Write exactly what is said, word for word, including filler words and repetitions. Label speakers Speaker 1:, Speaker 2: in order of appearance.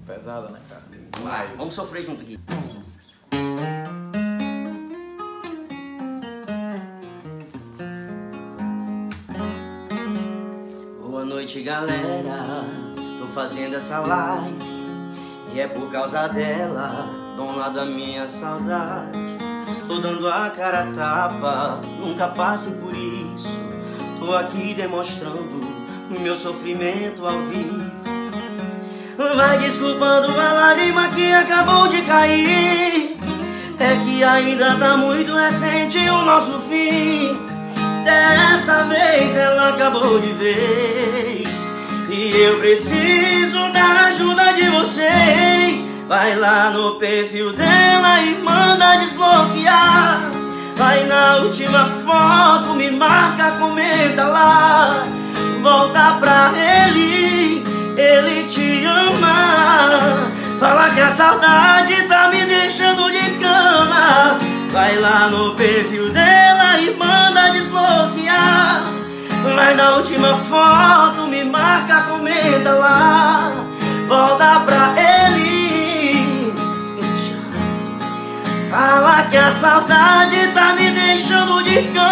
Speaker 1: Pesada, né, cara?
Speaker 2: Vai, vamos sofrer junto aqui. Boa noite, galera. Tô fazendo essa live e é por causa dela, dona da minha saudade. Tô dando a cara a tapa, nunca passem por isso. Tô aqui demonstrando o meu sofrimento ao vivo. Vai desculpando a lágrima que acabou de cair. É que ainda tá muito recente o nosso fim. Dessa vez ela acabou de vez e eu preciso da ajuda de vocês. Vai lá no perfil dela e manda desbloquear. Vai na última foto, me marca, comenta lá. Volta pra ele, ele te ama. Fala que a saudade tá me deixando de cama. Vai lá no perfil dela e manda desbloquear. Vai na última foto, me marca, comenta lá. Volta pra ele, fala que a saudade tá me deixando de cama.